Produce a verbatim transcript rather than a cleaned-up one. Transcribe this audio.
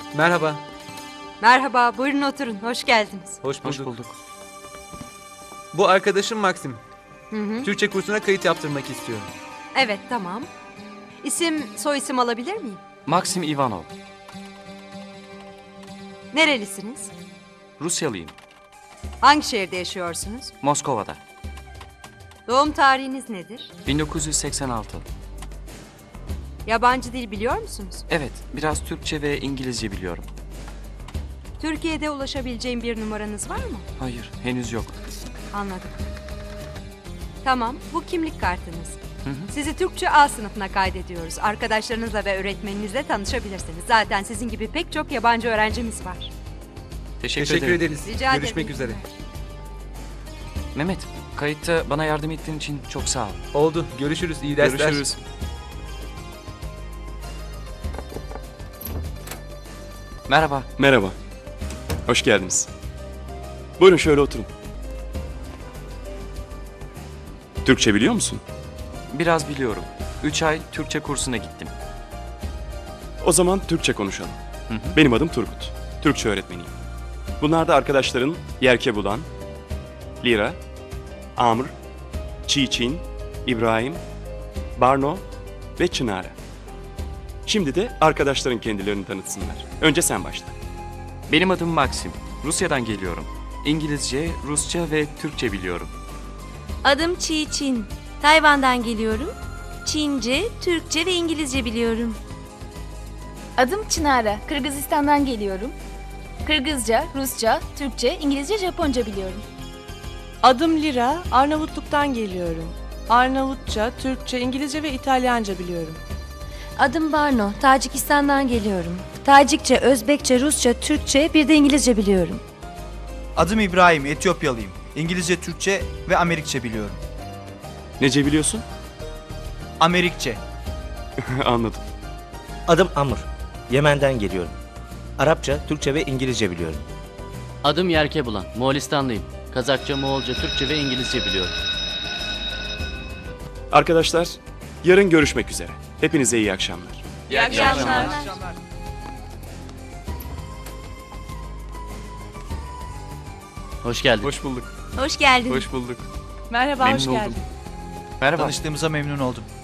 Merhaba. Merhaba, buyurun oturun. Hoş geldiniz. Hoş bulduk. Hoş bulduk. Bu arkadaşım Maxim. Hı hı. Türkçe kursuna kayıt yaptırmak istiyorum. Evet, tamam. İsim, soyisim alabilir miyim? Maxim Ivanov. Nerelisiniz? Rusyalıyım. Hangi şehirde yaşıyorsunuz? Moskova'da. Doğum tarihiniz nedir? bin dokuz yüz seksen altı. Yabancı dil biliyor musunuz? Evet, biraz Türkçe ve İngilizce biliyorum. Türkiye'de ulaşabileceğim bir numaranız var mı? Hayır, henüz yok. Anladım. Tamam, bu kimlik kartınız. Hı hı. Sizi Türkçe A sınıfına kaydediyoruz. Arkadaşlarınızla ve öğretmeninizle tanışabilirsiniz. Zaten sizin gibi pek çok yabancı öğrencimiz var. Teşekkür, Teşekkür ederim. ederiz. Rica ederim. Görüşmek üzere. Mehmet, kayıtta bana yardım ettiğin için çok sağ ol. Oldu. Görüşürüz. İyi dersler. Görüşürüz. Merhaba. Merhaba. Hoş geldiniz. Buyurun şöyle oturun. Türkçe biliyor musun? Biraz biliyorum. Üç ay Türkçe kursuna gittim. O zaman Türkçe konuşalım. Hı hı. Benim adım Turgut. Türkçe öğretmeniyim. Bunlar da arkadaşların Yerke Bulan, Lira, Amr, Çiçin, İbrahim, Barno ve Çınara. Şimdi de arkadaşların kendilerini tanıtsınlar. Önce sen başla. Benim adım Maxim. Rusya'dan geliyorum. İngilizce, Rusça ve Türkçe biliyorum. Adım Çi Çin. Tayvan'dan geliyorum. Çince, Türkçe ve İngilizce biliyorum. Adım Çınara, Kırgızistan'dan geliyorum. Kırgızca, Rusça, Türkçe, İngilizce, Japonca biliyorum. Adım Lira, Arnavutluk'tan geliyorum. Arnavutça, Türkçe, İngilizce ve İtalyanca biliyorum. Adım Barno, Tacikistan'dan geliyorum. Tacikçe, Özbekçe, Rusça, Türkçe, bir de İngilizce biliyorum. Adım İbrahim, Etiyopyalıyım. İngilizce, Türkçe ve Amerikçe biliyorum. Nece biliyorsun? Amerikçe. Anladım. Adım Amr. Yemen'den geliyorum. Arapça, Türkçe ve İngilizce biliyorum. Adım Yerke Bulan, Moğolistanlıyım. Kazakça, Moğolca, Türkçe ve İngilizce biliyorum. Arkadaşlar, yarın görüşmek üzere. Hepinize iyi akşamlar. İyi akşamlar. Hoş geldin. Hoş bulduk. Hoş geldin. Hoş bulduk. Merhaba, Memnun hoş oldum. geldin. Merhaba. Tanıştığımıza memnun oldum.